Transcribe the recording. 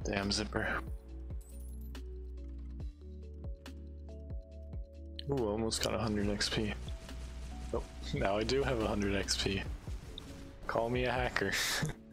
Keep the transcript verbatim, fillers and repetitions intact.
Damn zipper. Ooh, almost got one hundred X P. Oh, now I do have one hundred X P. Call me a hacker.